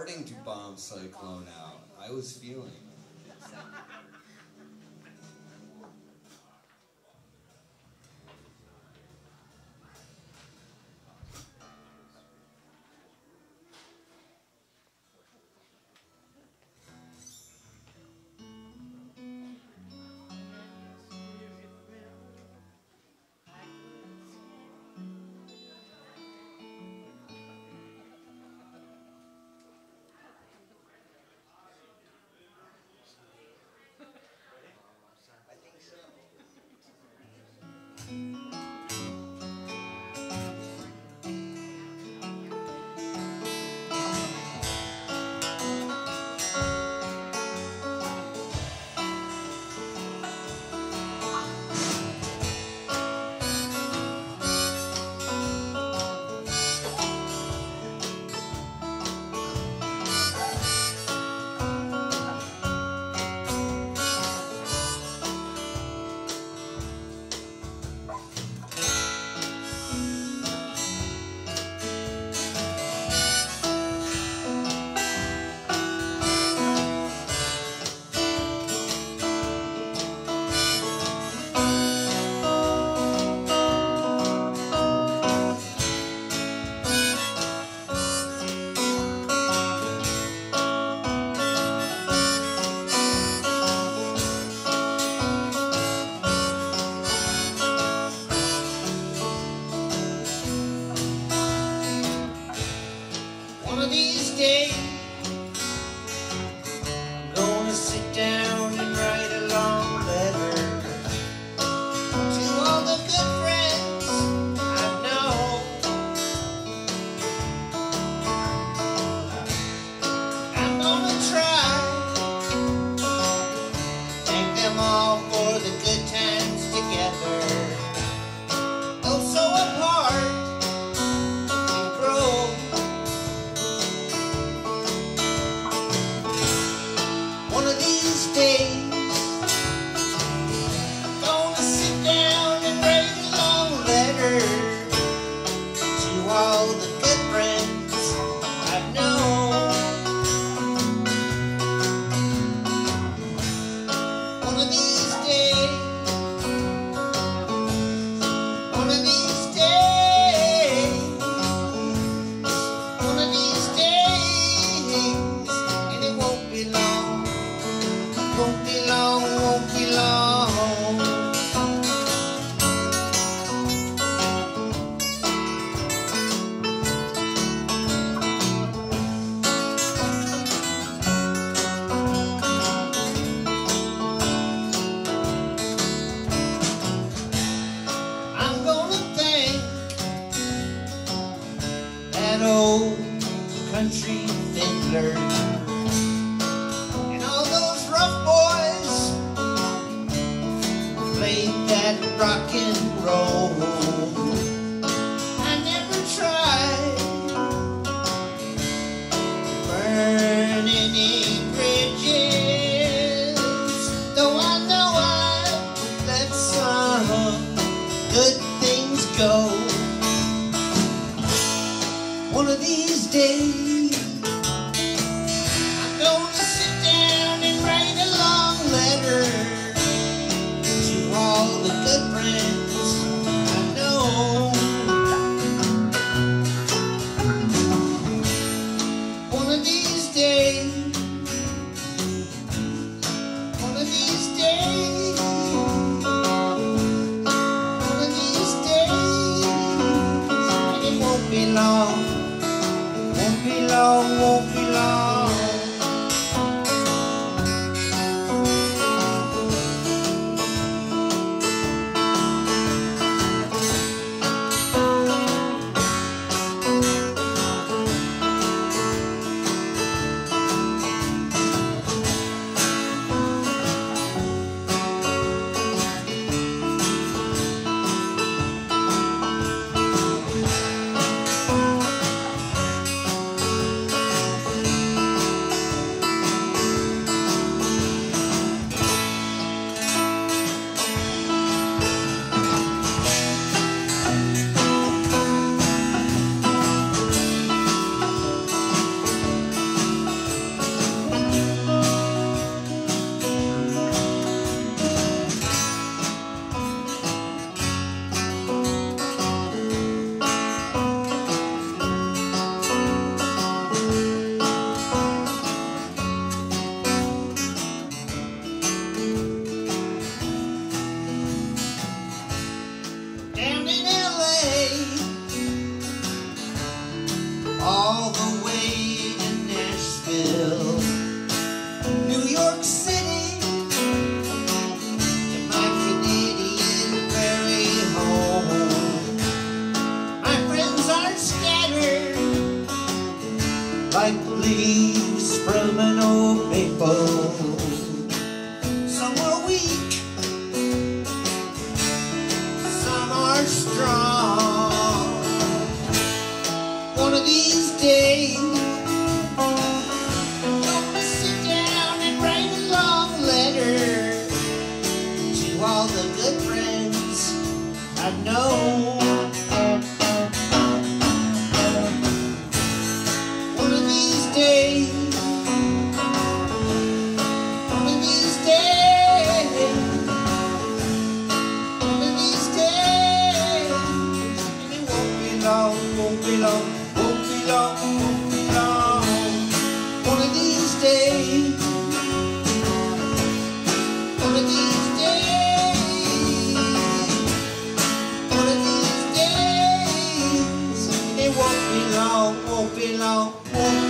starting to bomb Cyclone out. I was feeling it. all the way to Nashville, New York City, to my Canadian prairie home. My friends are scattered like leaves from an old maple. Some are weak, some are strong. One of these days, I'm gonna sit down and write a long letter to all the good friends I've known. One of these days, one of these days, one of these days, and it won't be long, won't be long, won't be long, won't be long. One of these days, one of these days, one of these days, and it won't be long, won't be long, won't be long.